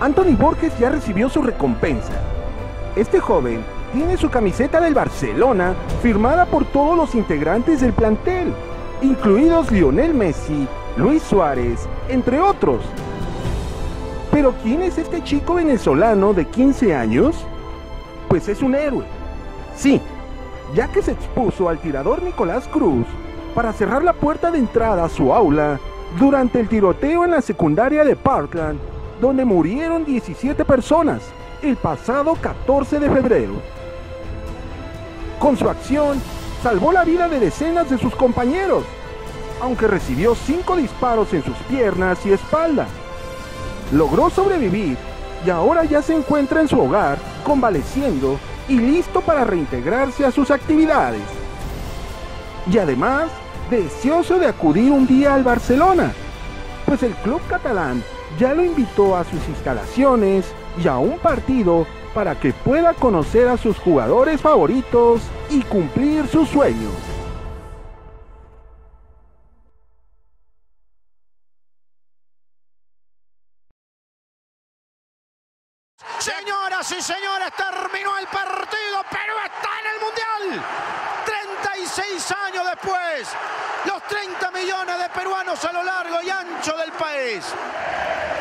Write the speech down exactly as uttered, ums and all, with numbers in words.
Anthony Borges ya recibió su recompensa. Este joven tiene su camiseta del Barcelona firmada por todos los integrantes del plantel, incluidos Lionel Messi, Luis Suárez, entre otros. ¿Pero quién es este chico venezolano de quince años? Pues es un héroe. Sí, ya que se expuso al tirador Nicolás Cruz para cerrar la puerta de entrada a su aula durante el tiroteo en la secundaria de Parkland, donde murieron diecisiete personas el pasado catorce de febrero. Con su acción, salvó la vida de decenas de sus compañeros, aunque recibió cinco disparos en sus piernas y espalda. Logró sobrevivir y ahora ya se encuentra en su hogar, convaleciendo y listo para reintegrarse a sus actividades. Y además, deseoso de acudir un día al Barcelona, pues el club catalán ya lo invitó a sus instalaciones y a un partido para que pueda conocer a sus jugadores favoritos y cumplir sus sueños. Señoras y señores, terminó el partido. Perú está en el Mundial. treinta y seis años después, los treinta millones de peruanos a lo largo y ancho del país